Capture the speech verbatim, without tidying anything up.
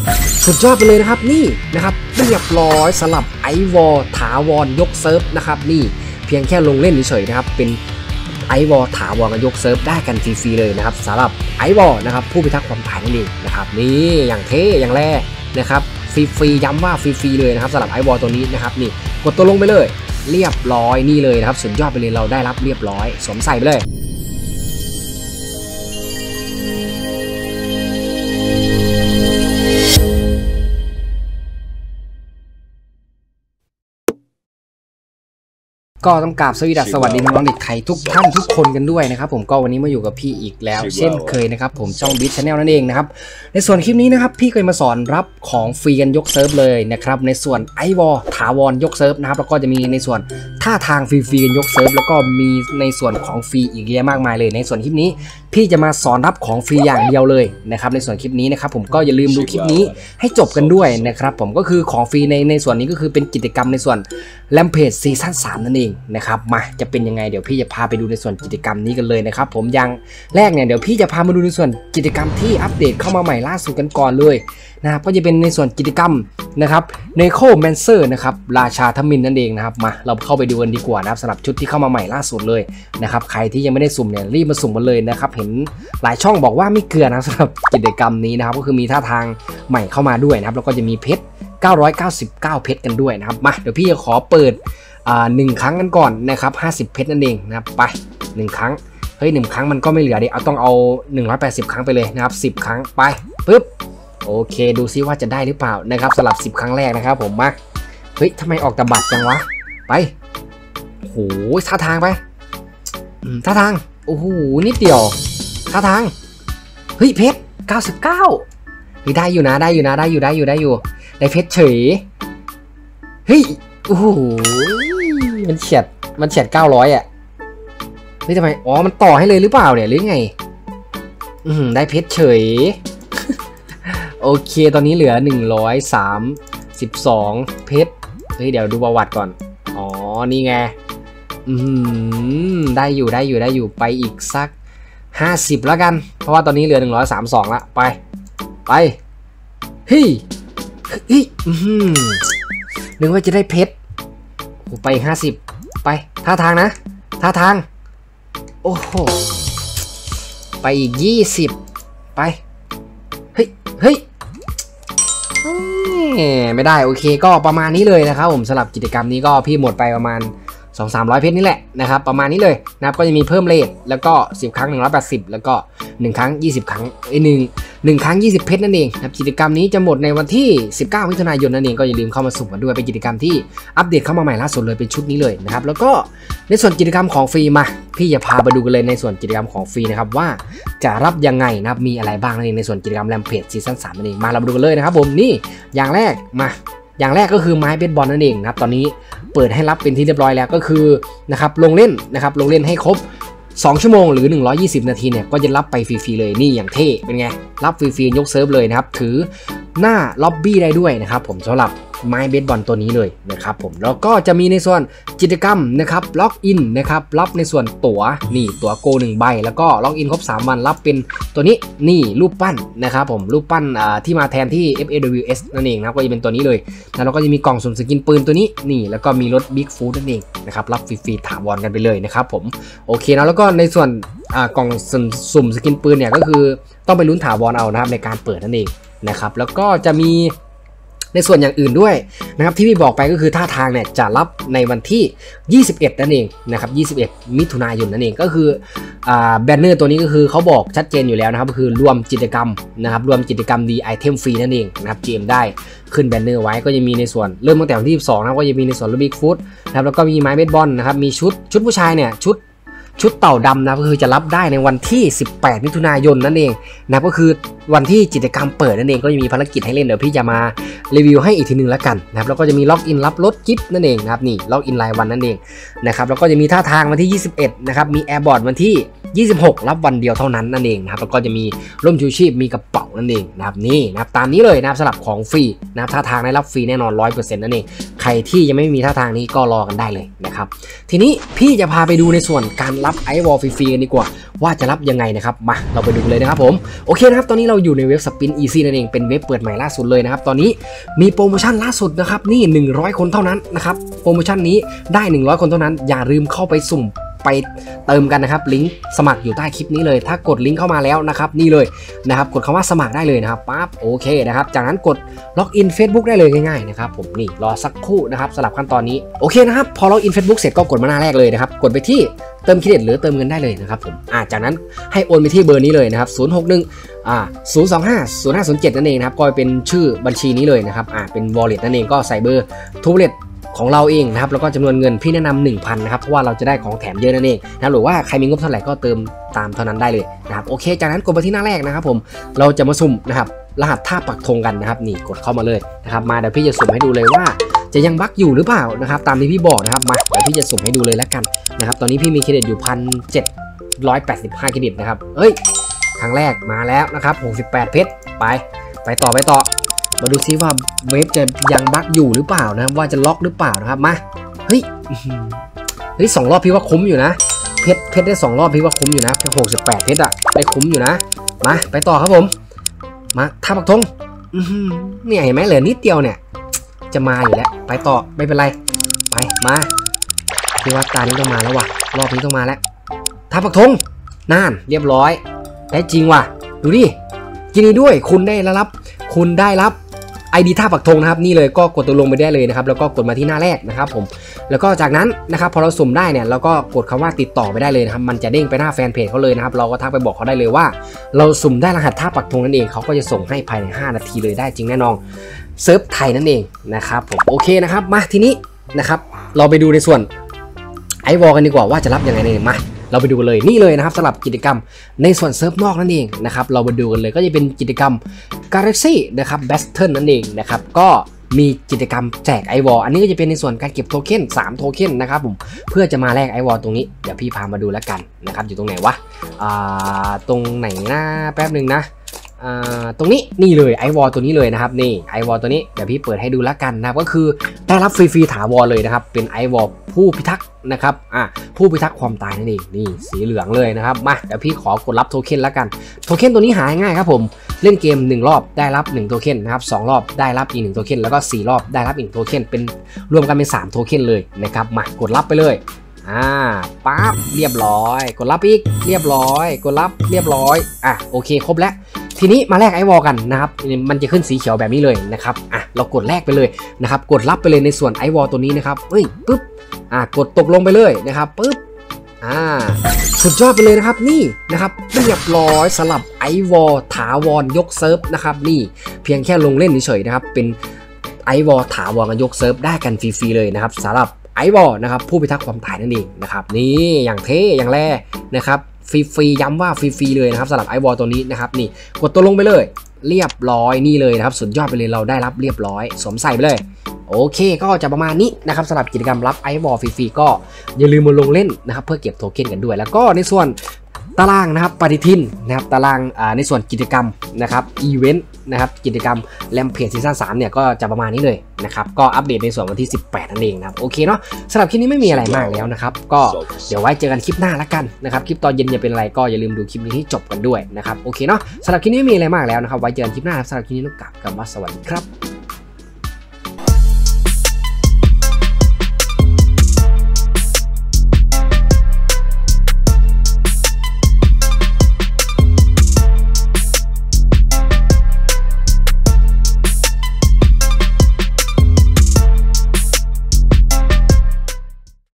สุดยอดไปเลยนะครับนี่นะครับเรียบร้อยสลับไอวอลถาวรยกเซิร์ฟนะครับนี่เพียงแค่ลงเล่นเฉยๆนะครับเป็นไอวอลถาวรกับยกเซิร์ฟได้กันฟรีๆเลยนะครับสำหรับไอวอลนะครับผู้พิทักษ์ความตายนั่นเองนะครับนี่อย่างเท่อย่างแรกนะครับฟรีๆย้ำว่าฟรีๆเลยนะครับสำหรับไอวอลตัวนี้นะครับนี่กดตัวลงไปเลยเรียบร้อยนี่เลยนะครับสุดยอดไปเลยเราได้รับเรียบร้อยสวมใส่ไปเลยก็ต้องกราบสวัสดีสวัสดีน้องๆเด็กไทยทุกท่านทุกคนกันด้วยนะครับผมก็วันนี้มาอยู่กับพี่อีกแล้วเช่นเคยนะครับผมช่องบิ๊กชาแนลนั่นเองนะครับในส่วนคลิปนี้นะครับพี่เคยมาสอนรับของฟรีกันยกเซิร์ฟเลยนะครับในส่วนไอวอลถาวรยกเซิร์ฟนะครับแล้วก็จะมีในส่วนท่าทางฟรีๆกันยกเซิร์ฟแล้วก็มีในส่วนของฟรีอีกเยอะมากมายเลยในส่วนคลิปนี้พี่จะมาสอนรับของฟรีอย่างเดียวเลยนะครับในส่วนคลิปนี้นะครับผมก็อย่าลืมดูคลิปนี้ให้จบกันด้วยนะครับผมก็คือของฟรีในในส่วนนี้ก็คือเป็นกิจกรรมในส่วนแรมเพจซีซั่นสามนั่นเองนะครับมาจะเป็นยังไงเดี๋ยวพี่จะพาไปดูในส่วนกิจกรรมนี้กันเลยนะครับผมอย่างแรกเนี่ยเดี๋ยวพี่จะพามาดูในส่วนกิจกรรมที่อัปเดตเข้ามาใหม่ล่าสุดกันก่อนเลยนะครับก็จะเป็นในส่วนกิจกรรมนะครับเนโคลแมนเซอร์นะครับราชาทมิฬนั่นเองนะครับมาเราเข้าไปดูกันดีกว่านะครับสำหรับชุดที่เข้ามาใหม่ล่าสุดเลยนะครับใครที่ยังไม่ได้สุ่มเนี่ยรีบมาสุ่มกันเลยนะครับเห็นหลายช่องบอกว่าไม่เกลือนะสำหรับกิจกรรมนี้นะครับก็คือมีท่าทางใหม่เข้ามาด้วยนะครับแล้วก็จะมีเพชรเก้าร้อยเก้าสิบเก้าเพชรกันด้วยนะครับมาเดี๋ยวพี่จะขอเปิดอ่าหนึ่งครั้งกันก่อนนะครับห้าสิบเพชรนั่นเองนะครับไปหนึ่งครั้งเฮ้ยหนึ่งครั้งมันก็ไม่เหลือดิเอาต้องเอาหนึ่งร้อยแปดสิบครั้งไปเลยนะครับสิบครั้งไปปึ๊บโอเคดูซิว่าจะได้หรือเปล่านะครับสำหรับสิบครั้งแรกนะครับผมมาเฮ้ยทำไมออกแต่บัตรจังวะไปโหท่าทางไปท่าทางโอ้โหนิดเดียวท่าทางเฮ้ยเพชรเก้าสิบเก้าเฮ้ยได้อยู่นะได้อยู่นะได้อยู่ได้อยู่ได้อยู่ได้เพชรเฉยเฮ้ยโอ้โหมันเฉียดมันเฉียดเก้าร้อยอ่ะเฮ้ยทำไมอ๋อมันต่อให้เลยหรือเปล่าเนี่ยหรือไงอืมได้เพชรเฉย โอเคตอนนี้เหลือหนึ่งร้อยสามสิบสองเพชรเฮ้ยเดี๋ยวดูประวัติก่อนอ๋อนี่ไงอืมได้อยู่ได้อยู่ได้อยู่ไปอีกสักห้าสิบแล้วกันเพราะว่าตอนนี้เหลือหนึ่งร้อยสามสิบสองละไปไปเฮ้ยเฮ้ยอืมนึกว่าจะได้เพชรไปห้าสิบไปท่าทางนะท่าทางโอ้โหไปอีกยี่สิบไปเฮ้ยเฮ้ยไม่ได้โอเคก็ประมาณนี้เลยนะครับผมสำหรับกิจกรรมนี้ก็พี่หมดไปประมาณ สองถึงสามร้อย เพชรนี่แหละนะครับประมาณนี้เลยนะครับก็จะมีเพิ่มเลทแล้วก็สิบครั้งหนึ่งร้อยแปดสิบแล้วก็หนึ่งครั้งยี่สิบครั้งไอ้หนึ่ง หนึ่งครั้งยี่สิบเพชรนั่นเองนะครับกิจกรรมนี้จะหมดในวันที่สิบเก้ามิถุนายนนั่นเองก็อย่าลืมเข้ามาสุ่มกันด้วยเป็นกิจกรรมที่อัปเดตเข้ามาใหม่ล่าสุดเลยเป็นชุดนี้เลยนะครับแล้วก็ในส่วนกิจกรรมของฟรีมาพี่จะพาไปดูกันเลยในส่วนกิจกรรมของฟรีนะครับว่าจะรับยังไงนะครับมีอะไรบ้างนั่นเองในส่วนกิจกรรมแรมเพจซีซั่นสามนั่นเองมาเรามาดูกันเลยนะครับผมนี่อย่างแรกมาอย่างแรกก็คือไม้เบสบอลนั่นเองนะครับตอนนี้เปิดให้รับเป็นที่เรียบร้อยแล้วก็คือนะครับลงเล่นนะครับลงเล่นให้ครบสองชั่วโมงหรือหนึ่งร้อยยี่สิบนาทีเนี่ยก็จะรับไปฟรีๆเลยนี่อย่างเท่เป็นไงรับฟรีๆยกเซิร์ฟเลยนะครับถือหน้าล็อบบี้ได้ด้วยนะครับผมสำหรับไม้เบสบอลตัวนี้เลยนะครับผมแล้วก็จะมีในส่วนกิจกรรมนะครับล็อกอินนะครับรับในส่วนตั๋วนี่ตั๋วโกหนึ่งใบแล้วก็ล็อกอินครบสามวันรับเป็นตัวนี้นี่รูปปั้นนะครับผมรูปปั้นอ่าที่มาแทนที่ เอฟ เอ ดับเบิลยู เอส นั่นเองนะครับก็จะเป็นตัวนี้เลยแล้วเราก็จะมีกล่องสุ่มสกินปืนตัวนี้นี่แล้วก็มีรถบิ๊กฟูดนั่นเองนะครับรับฟรีๆถาวรกันไปเลยนะครับผมโอเคนะแล้วก็ในส่วนอ่ากล่องสุ่มสกินปืนเนี่ยก็คือต้องไปลุ้นถาวรเอานะครับในการเปิดนั่นเองนะครับแล้วก็จะมีในส่วนอย่างอื่นด้วยนะครับที่พี่บอกไปก็คือท่าทางเนี่ยจะรับในวันที่ยี่สิบเอ็ดนั่นเองนะครับยี่สิบเอ็ดมิถุนายนนั่นเองก็คืออ่าแบนเนอร์ตัวนี้ก็คือเขาบอกชัดเจนอยู่แล้วนะครับก็คือรวมกิจกรรมนะครับรวมกิจกรรมดีไอเทมฟรีนั่นเองนะครับเกมได้ขึ้นแบนเนอร์ไว้ก็จะมีในส่วนเริ่มตั้งแต่วันที่ยี่สิบสองนะครับก็จะมีในส่วนลูบิกฟุตนะครับแล้วก็มีไม้เบสบอลนะครับมีชุดชุดผู้ชายเนี่ยชุดชุดเต่าดำนะก็คือจะรับได้ในวันที่สิบแปดมิถุนายนนั่นเองนะก็คือวันที่กิจกรรมเปิดนั่นเองก็จะมีภารกิจให้เล่นเดี๋ยวพี่จะมารีวิวให้อีกทีนึงแล้วกันนะครับแล้วก็จะมีล็อกอินรับรถกิฟต์นั่นเองนะครับนี่ล็อกอินรายวันนั่นเองนะครับแล้วก็จะมีท่าทางวันที่ยี่สิบเอ็ดนะครับมีแอร์บอร์ดวันที่ยี่สิบหกรับวันเดียวเท่านั้นนั่นเองนะครับแล้วก็จะมีร่มชูชีพมีกระเป๋านั่นเองนะครับนี่นะครับตามนี้เลยนะครับสำหรับของฟรีนะครับท่าทางได้รับฟรีแน่นอน ร้อยเปอร์เซ็นต์ นั่นเองใครที่ยังไม่มีท่าทางนี้ก็รอกันได้เลยนะครับทีนี้พี่จะพาไปดูในส่วนการรับไอวอลฟรีๆกันดีกว่าว่าจะรับยังไงนะครับมาเราไปดูเลยนะครับผมโอเคนะครับตอนนี้เราอยู่ในเว็บ Spin Easy นั่นเองเป็นเว็บเปิดใหม่ล่าสุดเลยนะครับตอนนี้มีโปรโมชั่นล่าสุดนะครับนี่หนึ่งร้อยคนเท่านั้นนะครับโปรโมชั่นนี้ได้หนึ่งร้อยคนเท่านั้นอย่าลืมเข้าไปสุ่มไปเติมกันนะครับลิงก์สมัครอยู่ใต้คลิปนี้เลยถ้ากดลิงก์เข้ามาแล้วนะครับนี่เลยนะครับกดคำว่าสมัครได้เลยนะครับปั๊บโอเคนะครับจากนั้นกดล็อกอิน Facebook ได้เลยง่ายๆนะครับผมนี่รอสักครู่นะครับสำหรับขั้นตอนนี้โอเคนะครับพอล็อกอิน Facebook เสร็จก็กดมาหน้าแรกเลยนะครับกดไปที่เติมเครดิตหรือเติมเงินได้เลยนะครับผมอ่าจากนั้นให้โอนไปที่เบอร์นี้เลยนะครับศูนย์ หก หนึ่งอ่าศูนย์ สอง ห้า ศูนย์ ห้า ศูนย์ เจ็ดนั่นเองนะครับก็เป็นชื่อบัญชีนี้เลยนะครับอ่าเป็น wallet นั่นเองก็ใส่เบอร์ทูเวลตของเราเองนะครับแล้วก็จำนวนเงินพี่แนะนำ หนึ่งพัน นะครับเพราะว่าเราจะได้ของแถมเยอะนั่นเองนะหรือว่าใครมีงบเท่าไหร่ก็เติมตามเท่านั้นได้เลยนะครับโอเคจากนั้นกดไปที่หน้าแรกนะครับผมเราจะมาสุ่มนะครับรหัสท่าปักธงกันนะครับนี่กดเข้ามาเลยนะครับมาเดี๋ยวพี่จะสุ่มให้ดูเลยว่าจะยังบั๊กอยู่หรือเปล่านะครับตามที่พี่บอกนะครับมาเดี๋ยวพี่จะสุ่มให้ดูเลยแล้วกันนะครับตอนนี้พี่มีเครดิตอยู่ หนึ่งพันเจ็ดร้อยแปดสิบห้า เครดิตนะครับเอ้ยครั้งแรกมาแล้วนะครับหกสิบแปดเพชรไปไปต่อไปต่อมาดูซิว่าเว็บจะยังบั๊กอยู่หรือเปล่านะว่าจะล็อกหรือเปล่านะครับมาเฮ้ยเฮ้ยสองรอบพี่ว่าคุ้มอยู่นะเพชรเพชรได้สองรอบพี่ว่าคุ้มอยู่นะหกสิบแปดเพชรอะได้คุ้มอยู่นะมาไปต่อครับผมมาท่าปักธงเนี่ยเห็นไหมเหลือนิดเดียวเนี่ยจะมาอยู่แล้วไปต่อไม่เป็นไรไปมาพี่ว่าตานี้ต้องมาแล้วว่ะรอบนี้ต้องมาแล้วท่าปักธงน่านเรียบร้อยได้จริงว่ะดูดิยินดีด้วยคุณได้รับคุณได้รับ ไอ ดี ท่าปักธงนะครับนี่เลยก็กดตัวลงไปได้เลยนะครับแล้วก็กดมาที่หน้าแรกนะครับผมแล้วก็จากนั้นนะครับพอเราสุ่มได้เนี่ยเราก็กดคำว่าติดต่อไปได้เลยนะครับมันจะเด้งไปหน้าแฟนเพจเขาเลยนะครับเราก็ทักไปบอกเขาได้เลยว่าเราสุ่มได้รหัสท่าปักธงนั่นเองเขาก็จะส่งให้ภายในห้านาทีเลยได้จริงแน่นอนเซิร์ฟไทยนั่นเองนะครับผมโอเคนะครับมาทีนี้นะครับเราไปดูในส่วนไอวอลกันดีกว่าว่าจะรับยังไงเนี่ยมาเราไปดูกันเลยนี่เลยนะครับสำหรับกิจกรรมในส่วนเซิร์ฟนอกนั่นเองนะครับเราไปดูกันเลยก็จะเป็นกิจกรรม Galaxy นะครับ Battle นั่นเองนะครับก็มีกิจกรรมแจกไอวอลอันนี้ก็จะเป็นในส่วนการเก็บโทเค็นสามโทเค็นนะครับผมเพื่อจะมาแลกไอวอลตรงนี้เดี๋ยวพี่พามาดูแล้วกันนะครับอยู่ตรงไหนวะอ่าตรงไหนนะแป๊บหนึ่งนะตรงนี้นี่เลยไอวอลตัวนี้เลยนะครับนี่ไอวอลตัวนี้เดี๋ยวพี่เปิดให้ดูแล้วกันนะครับก็คือได้รับฟรีๆถาวรเลยนะครับเป็นไอวอลผู้พิทักษ์นะครับอ่ะผู้พิทักษ์ความตายนั่นเองนี่สีเหลืองเลยนะครับมาเดี๋ยวพี่ขอกดรับโทเค็นแล้วกันโทเค็นตัวนี้หาง่ายครับผมเล่นเกมหนึ่งรอบได้รับหนึ่งโทเค็นนะครับสองรอบได้รับอีกหนึ่งโทเค็นแล้วก็สี่รอบได้รับอีกโทเค็นเป็นรวมกันเป็นสามโทเค็นเลยนะครับมากดรับไปเลยอ่าปั๊บเรียบร้อยกดรับอีกเรียบร้อยกดรับเรียบร้อยอ่ะโอเคครบแล้วทีนี้มาแลกไอวอลกันนะครับมันจะขึ้นสีเขียวแบบนี้เลยนะครับอ่ะเรากดแลกไปเลยนะครับกดรับไปเลยในส่วนไอวอลตัวนี้นะครับเฮ้ยปึ๊บอ่ะกดตกลงไปเลยนะครับปึ๊บอ่าสุดยอดไปเลยนะครับนี่นะครับเรียบร้อยสลับไอวอลถาวรยกเซิร์ฟนะครับนี่เพียงแค่ลงเล่นเฉยๆนะครับเป็นไอวอลถาวรกันยกเซิร์ฟได้กันฟรีๆเลยนะครับสำหรับไอวอลนะครับผู้พิทักษ์ความตายนั่นเองนะครับนี่อย่างเท่อย่างแร่นะครับฟรีๆย้ำว่าฟรีๆเลยนะครับสำหรับไอวอลตัวนี้นะครับนี่กดตัวลงไปเลยเรียบร้อยนี่เลยนะครับสุดยอดไปเลยเราได้รับเรียบร้อยสวมใส่ไปเลยโอเคก็จะประมาณนี้นะครับสำหรับกิจกรรมรับไอวอลฟรีๆก็อย่าลืมมาลงเล่นนะครับเพื่อเก็บโทเค็นกันด้วยแล้วก็ในส่วนตารางนะครับปฏิทินนะครับตารางในส่วนกิจกรรมนะครับอีเวนต์นะครับกิจกรรมแรมเพจซีซั่นสามเนี่ยก็จะประมาณนี้เลยนะครับก็อัปเดตในส่วนวันที่สิบแปดนั่นเองนะครับโอเคเนาะสำหรับคลิปนี้ไม่มีอะไรมากแล้วนะครับก็เดี๋ยวไว้เจอกันคลิปหน้าละกันนะครับคลิปตอนเย็นจะเป็นอะไรก็อย่าลืมดูคลิปนี้ให้จบกันด้วยนะครับโอเคเนาะสำหรับคลิปนี้ไม่มีอะไรมากแล้วนะครับไว้เจอกันคลิปหน้าสำหรับคลิปนี้ต้องกลับคำว่าสวัสดีครับ